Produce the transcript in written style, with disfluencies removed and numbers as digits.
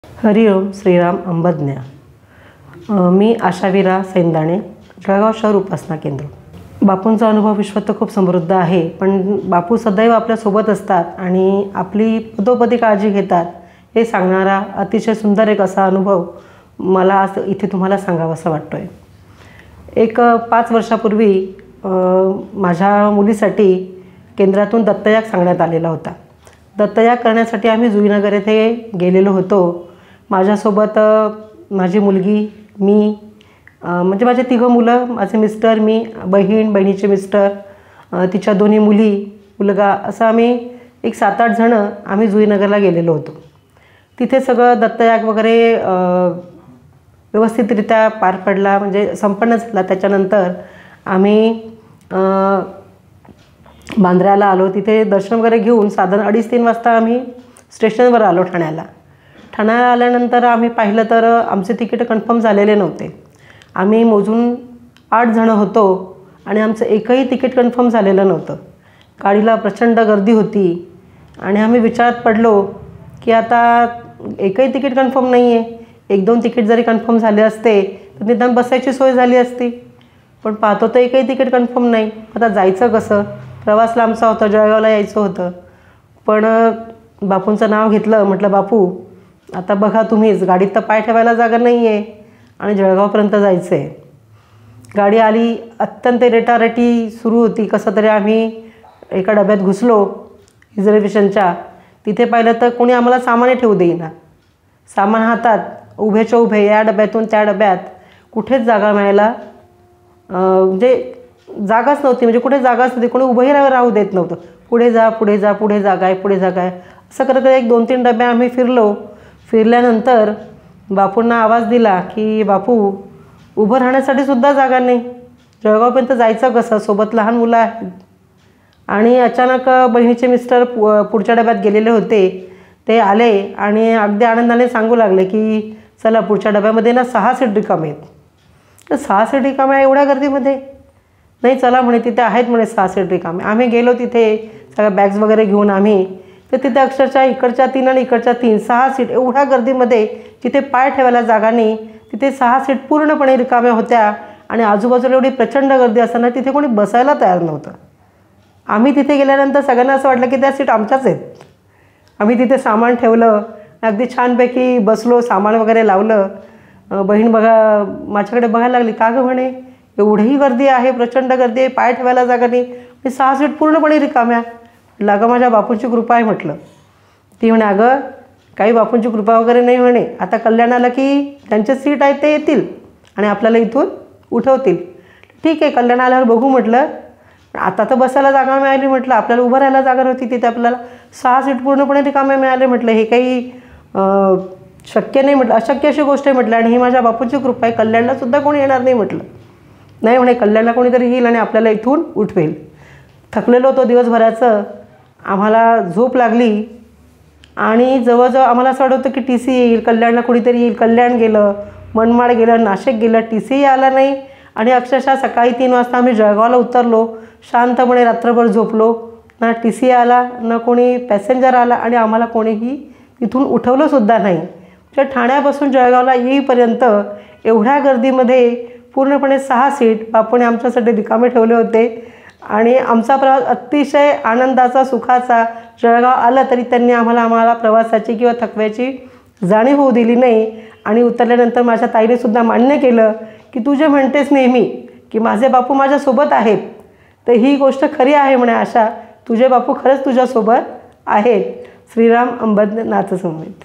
हरिओम श्रीराम अंबज्ञ। मी आशावीरा सैंदाणे, जळगाव शहर उपासना केंद्र। बापूंचा अनुभव विश्वात खूप समृद्ध आहे, पण बापू सदैव आपल्यासोबत असतात आणि आपली पदोपदी काळजी घेतात हे सांगणारा अतिशय सुंदर एक असा अनुभव मला आज इथे तुम्हाला सांगावासा वाटतोय। एक 5 वर्षापूर्वी माझ्या मुलीसाठी केंद्रातून दत्तयाग सांगण्यात आलेला होता। दत्तयाग करण्यासाठी आम्ही जुईनगर येथे गेलेलो होतो। माझ्यासोबत माझी मुलगी, मी, म्हणजे माझे 3 मुलं, माझे मिस्टर, मी, बहीण, बहिणीचे मिस्टर, तिच्या 2 मुली, मुलगा, असं आम्ही एक 7-8 जण आम्ही जुईनगरला गेलेलो होतो। तिथे सगळं दत्तयाग वगैरे व्यवस्थितरित्या पार पडला, म्हणजे संपन्न झाला। त्याच्यानंतर आम्ही बांद्र्याला आलो। तिथे दर्शन वगैरे घेऊन साधारण 2:30-3 वाजता आम्ही स्टेशनवर आलो ठाण्याला। ठाण्याला आल्यानंतर आम्ही पाहिलं तर आमचे तिकीट कन्फर्म झालेले नव्हते। आम्ही मोजून 8 जण होतो आणि आमचं एकही तिकीट कन्फर्म झालेलं नव्हतं। गाडीला प्रचंड गर्दी होती आणि आम्ही विचारात पडलो की आता एकही तिकीट कन्फर्म नाही आहे। 1-2 तिकीट जरी कन्फर्म झाले असते तर निदान बसायची सोय झाली असती, पण पाहतो तर एकही तिकीट कन्फर्म नाही। आता जायचं कसं? प्रवास लांबचा होता, जळगावला यायचं होतं। पण बापूंचं नाव घेतलं, म्हटलं बापू आता बघा तुम्हीच, गाडीत तर पाय ठेवायला जागा नाही आहे आणि जळगावपर्यंत जायचं आहे। गाडी आली, अत्यंत रेटारेटी सुरू होती। कसं तरी आम्ही एका डब्यात घुसलो रिझर्वेशनच्या। तिथे पाहिलं तर कोणी आम्हाला सामाने ठेवू देईना। सामान हातात, उभेच्या उभे या डब्यातून त्या डब्यात, कुठेच जागा मिळायला म्हणजे जागाच नव्हती, म्हणजे कुठे जागाच नव्हती। कोणी उभंही राहू देत नव्हतं। पुढे जा, पुढे जा, पुढे जागा आहे, पुढे जागा आहे, असं करत एक 2-3 डब्या आम्ही फिरलो। फिरल्यानंतर बापूंना आवाज दिला की बापू उभं राहण्यासाठी सुद्धा जागा नाही, जळगावपर्यंत जायचं कसं? सोबत लहान मुलं आहेत। आणि अचानक बहिणीचे मिस्टर पुढच्या डब्यात गेलेले होते, ते आले आणि अगदी आनंदाने सांगू लागले की चला पुढच्या डब्यामध्ये ना 6 सीट रिकामे आहेत। तर 6 सीट रिकामे आहे एवढ्या गर्दीमध्ये? नाही चला म्हणे, तिथे आहेत म्हणे 6 सीट रिकामे। आम्ही गेलो तिथे सगळ्या बॅग्स वगैरे घेऊन आम्ही, तर तिथे अक्षरशः इकडच्या 3 आणि इकडच्या 3, 6 सीट एवढ्या गर्दीमध्ये जिथे पाय ठेवायला जागा नाही, तिथे 6 सीट पूर्णपणे रिकाम्या होत्या आणि आजूबाजूला एवढी प्रचंड गर्दी असताना तिथे कोणी बसायला तयार नव्हतं। आम्ही तिथे गेल्यानंतर सगळ्यांना असं वाटलं की त्या सीट आमच्याच आहेत। आम्ही तिथे सामान ठेवलं, अगदी छानपैकी बसलो, सामान वगैरे लावलं। बहीण माझ्याकडे बघायला लागली, का गं म्हणे एवढीही गर्दी आहे, प्रचंड गर्दी आहे, पाय ठेवायला जागा नाही, 6 सीट पूर्णपणे रिकाम्या। म्हटलं अगं माझ्या बापूंची कृपा आहे म्हटलं। ती म्हणे अगं काही बापूंची कृपा वगैरे नाही म्हणे, आता कल्याणाला की त्यांचे सीट आहे ते येतील आणि आपल्याला इथून उठवतील। ठीक आहे, कल्याण आल्यावर बघू म्हटलं। आता तर बसायला जागा मिळाली म्हटलं, आपल्याला उभं राहायला जागा नव्हती, तिथे आपल्याला 6 सीट पूर्णपणे रिकामे मिळाले म्हटलं, हे काही शक्य नाही म्हटलं, अशक्य अशी गोष्ट आहे म्हटलं। आणि ही माझ्या बापूंची कृपा आहे, कल्याणला सुद्धा कोणी येणार नाही म्हटलं। नाही म्हणे, कल्याणला कोणीतरी येईल आणि आपल्याला इथून उठवेल। थकलेलो होतो दिवसभराचं, आम्हाला झोप लागली आणि जवळजवळ आम्हाला असं वाटत होतं की TC येईल, कल्याणला कोणीतरी येईल। कल्याण गेलं, मनमाड गेलं, नाशिक गेलं, TC आला नाही आणि अक्षरशः सकाळी 3 वाजता आम्ही जळगावला उतरलो। शांतपणे रात्रभर झोपलो, ना TC आला, ना कोणी पॅसेंजर आला आणि आम्हाला कोणीही तिथून उठवलं सुद्धा नाही। म्हणजे ठाण्यापासून जळगावला येईपर्यंत एवढ्या गर्दीमध्ये पूर्णपणे 6 सीट बापूने आमच्यासाठी रिकामे ठेवले होते आणि आमचा प्रवास अतिशय आनंदाचा, सुखाचा। जळगाव आलं तरी त्यांनी आम्हाला प्रवासाची किंवा थकव्याची जाणीव होऊ दिली नाही। आणि उतरल्यानंतर माझ्या ताईने सुद्धा मान्य केलं की तू जे म्हणतेस नेहमी की माझे बापू माझ्यासोबत आहेत, तर ही गोष्ट खरी आहे म्हणे आशा, तुझे बापू खरंच तुझ्यासोबत आहेत। श्रीराम अंबज्ञ नाथ समेत।